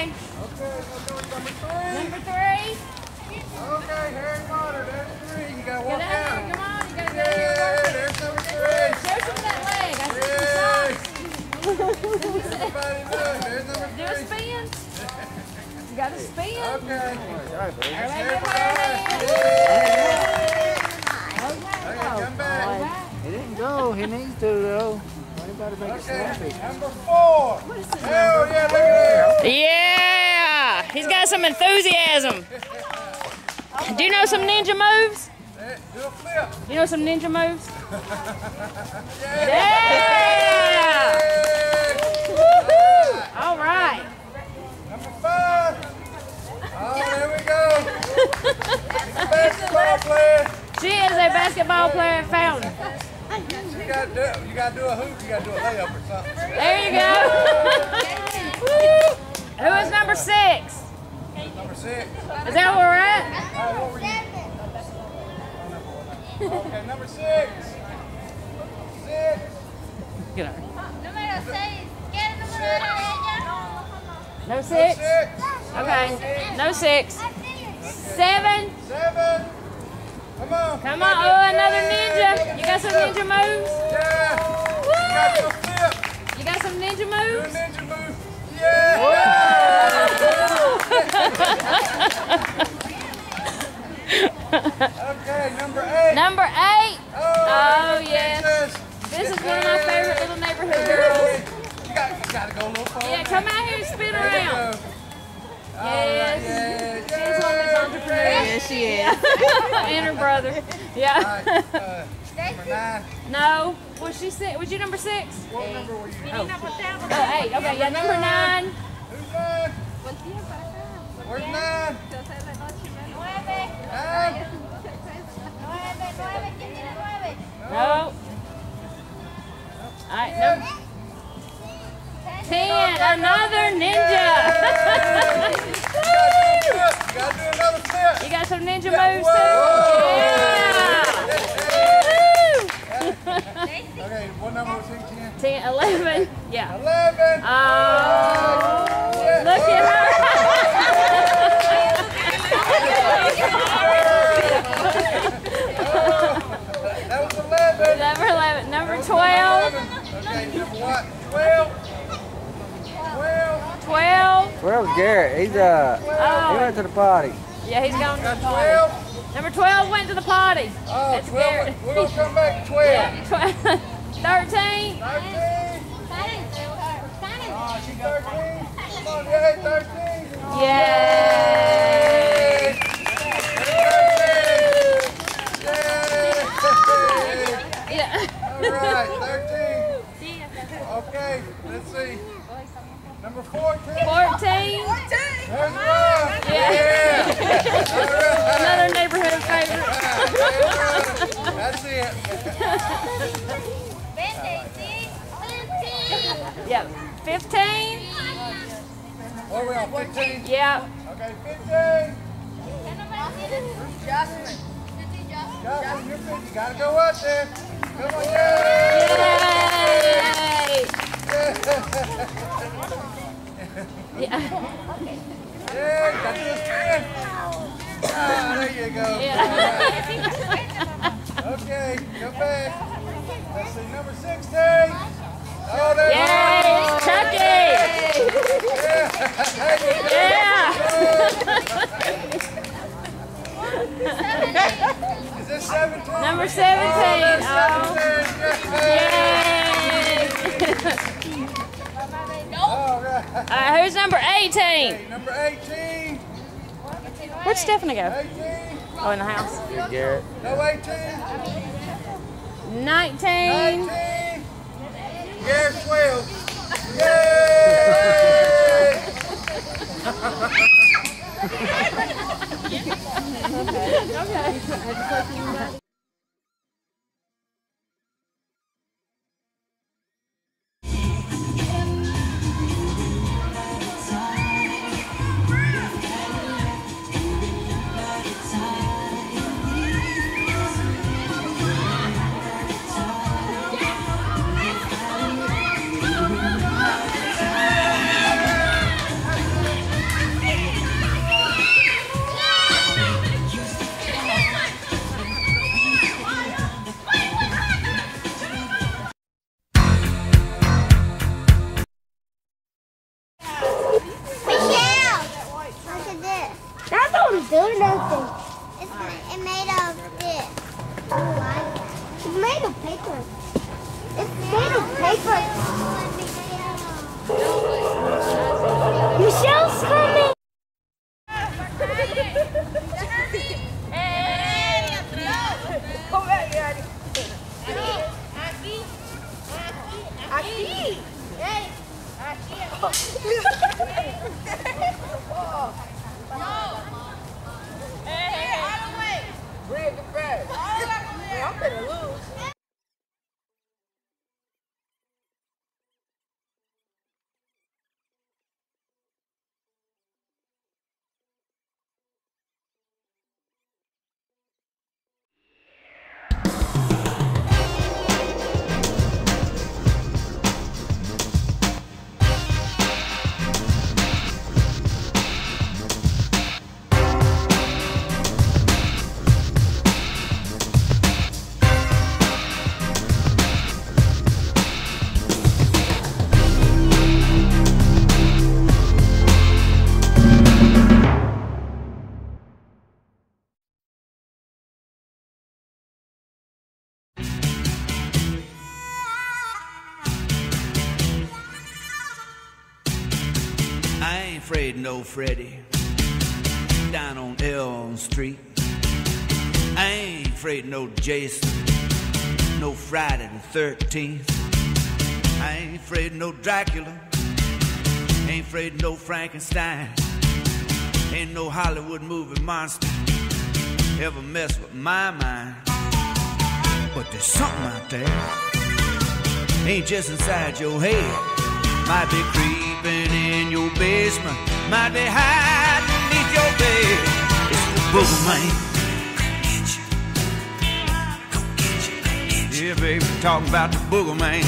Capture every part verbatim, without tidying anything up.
Okay, we're doing number three. Number three. Okay, Harry Potter, there's three. You gotta walk Get out. out there, come on, you gotta go Yeah, there. there's number three. Show some of that leg. I see some socks. Everybody look, there's number Do a three. spin. You gotta spin. Okay. Everybody give her a hand. Okay, come back. He didn't go. He needs to, though. Anybody make it Okay, snappy. number four. Hell yeah, look at Yeah, he's got some enthusiasm. Do you know some ninja moves? that. Do a flip. You know some ninja moves? Yeah. Yeah! Woo-hoo. All right. Number five. Oh, there we go. Basketball player. She is a basketball player at Fountain. You gotta do, you gotta do a hoop, you gotta do a layup or something. There you go. Woo. Who is number six? Number six. Is that where we're at? Alright, what were you? Okay, number six. Six. Get her. Número seis. ¿Quieres número de ella? No six? Six. Okay. No six. Seven. Seven. Come on. Come on. Oh, another ninja. You got some ninja moves? Yeah. You gotta do a flip. You got some ninja Do a moves? ninja move. Yeah. Okay, number eight. Number eight. Oh, Oh, yes. princess. This is one of my favorite little neighborhood girls. You got, you gotta go a little forward. Yeah, come out here and spin There you around. go. All right, Yes. yeah, She's one of those entrepreneurs. Yes, she is. And her brother. All Yeah. right, uh, number nine. No. Was she six? Was you number six? What number were you? Oh, oh eight. Okay, yeah, number nine. Who's nine? Where's nine? Nueve. Nine? Nueve, nueve. ¿Quién tiene nueve? No. All right, number ten. Another ninja. You gotta do another flip. You got some ninja Yeah, moves whoa. too? Okay, what number was he? ten? ten, eleven. Yeah. eleven. Oh, look at her. That was eleven. Number eleven. Number twelve. Okay, number what? twelve. twelve. twelve. Where's Garrett? He's, uh, he Oh, went to the potty. yeah, he's going to Got the potty. twelve. Number twelve went to the potty. Oh, That's twelve. Garrett. We're going to come back to twelve. Yeah, twelve. thirteen. thirteen. Karen. Oh, she's thirteen. Come on, yay, thirteen. Yay. Yay. Yeah. All right, thirteen. Okay, let's see. Number fourteen. fourteen. There's Rob. Yeah. Yeah. All right. Another neighborhood favorite. That's it. Veinte, sí. Yep. fifteen. What are we on, fifteen? Yep. Okay, fifteen. ¿Qué número tienes? Jasmine. Jocelyn, you're fifty. You gotta go up there. Come on, yay! Yay. Yeah. Yeah, got this spin. Ah, there you go. Yeah. All right. Okay, go back. Let's see, number sixteen. Oh, there's Yay, Rob. Chucky. Yeah. There you go. Yeah. Is this seventeen? Number seventeen. Oh, Oh. there's seventeen. Yay. All right. All right, who's number eighteen? Okay, number eighteen. Where'd Stephanie go? eighteen. Oh, in the house. Garrett. No eighteen. nineteen. nineteen. Garrett twelve. Yay! Okay. Aqui! Ei! Aqui! Bring the bag. Man, I'm finna lose. I ain't afraid of no Freddy down on Elm Street. I ain't afraid of no Jason, no Friday the thirteenth. I ain't afraid of no Dracula, ain't afraid of no Frankenstein. Ain't no Hollywood movie monster ever mess with my mind. But there's something out there, ain't just inside your head. Might be creeping in your basement, might be hiding beneath your bed. It's the Booger Man. Yeah, baby, talking about the Booger Man.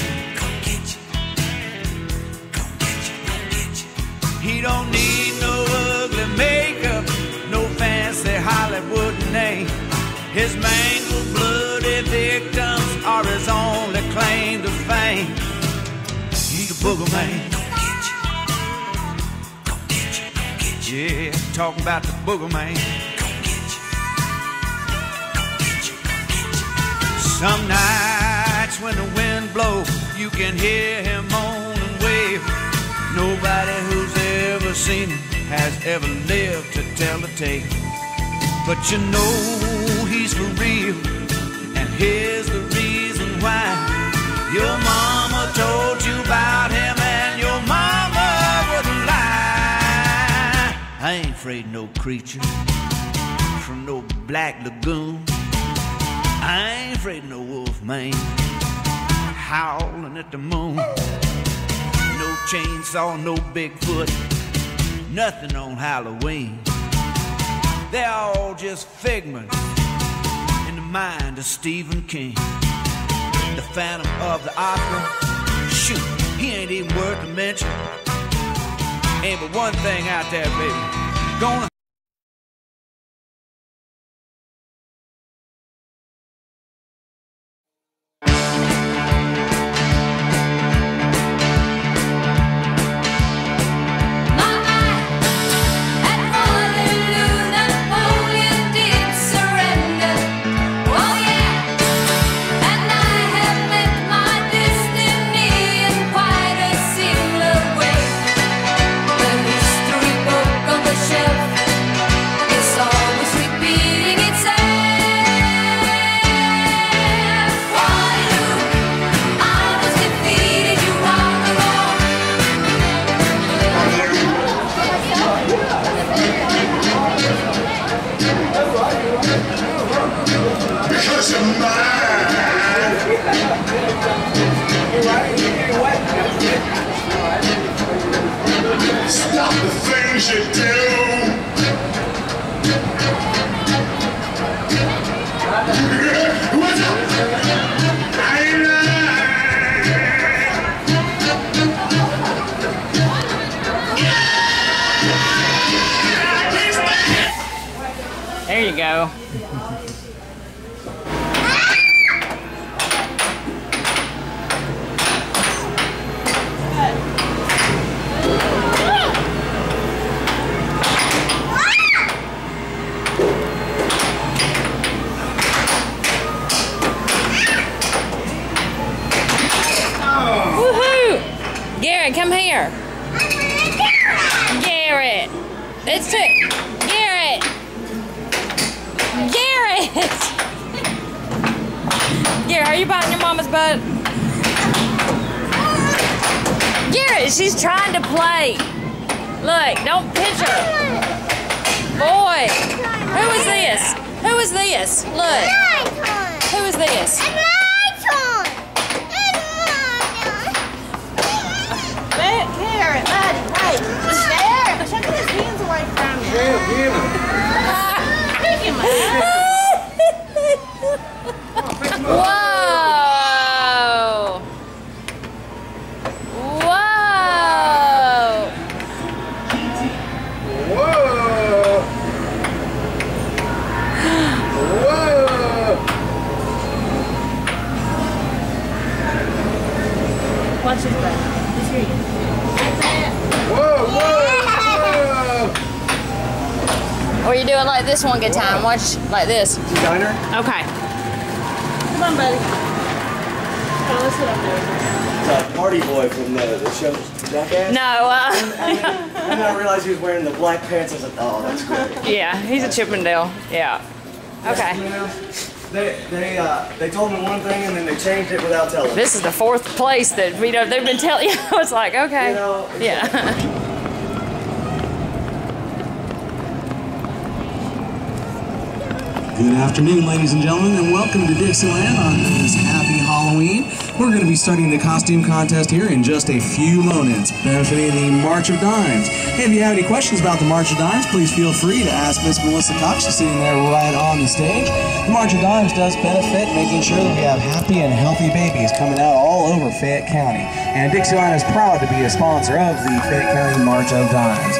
He don't need no ugly makeup, no fancy Hollywood name. His mangled, bloody victims are his only claim to fame. He's a Booger Man. Yeah, talking about the Booger Man. Some nights when the wind blows, you can hear him moan and wave. Nobody who's ever seen him has ever lived to tell the tale. But you know he's for real, and here's the reason why. Your mama told you about him, and your mama wouldn't lie. I ain't afraid of no creature from no Black Lagoon. I ain't afraid of no wolf man howling at the moon. No chainsaw, no Bigfoot, nothing on Halloween. They're all just figments in the mind of Stephen King. The Phantom of the Opera, shoot, he ain't even worth a mention. Ain't but one thing out there, baby, gonna stop the things you do. What's up? There you go. Garrett, come here. Garrett. It's it. Garrett. Garrett. Garrett, are you biting your mama's butt? she's trying to play. Look, don't pinch her. Boy, who is this? Who is this? Look. Who is this? Carrot, buddy, wait. There. Should I get his hands away from me? Yeah, give him. Pick him up. Whoa! Whoa! Whoa! Whoa! Watch his breath. Let's hear you. Whoa! Whoa! Or you doing like this one good time? Watch like this. Diner? Okay. Come on, buddy. Come on, let's sit up there. The party boy from the, the show Jackass. No, uh, And then I realized he was wearing the black pants. I was like, oh, that's great. yeah, he's a Chippendale. Yeah. Okay. You know, they they uh, they told me one thing and then they changed it without telling me. This is the fourth place that you know they've been telling you. I was like, okay. You know, Yeah. Good afternoon, ladies and gentlemen, and welcome to Dixieland on this happy Halloween. We're going to be starting the costume contest here in just a few moments, benefiting the March of Dimes. Hey, if you have any questions about the March of Dimes, please feel free to ask Miss Melissa Cox. She's sitting there right on the stage. The March of Dimes does benefit making sure that we have happy and healthy babies coming out all over Fayette County. And Dixieland is proud to be a sponsor of the Fayette County March of Dimes.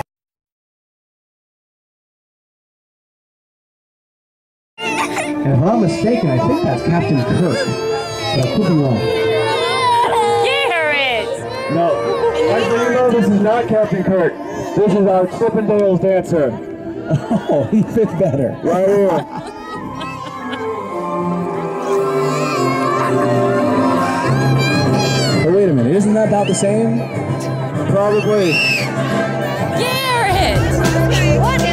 And if I'm mistaken, I think that's Captain Kirk. But I could be wrong. Garrett! No, actually, no, this is not Captain Kirk. This is our Chippendales dancer. Oh, he fits better. Right here. But wait a minute, isn't that about the same? Probably. Garrett! What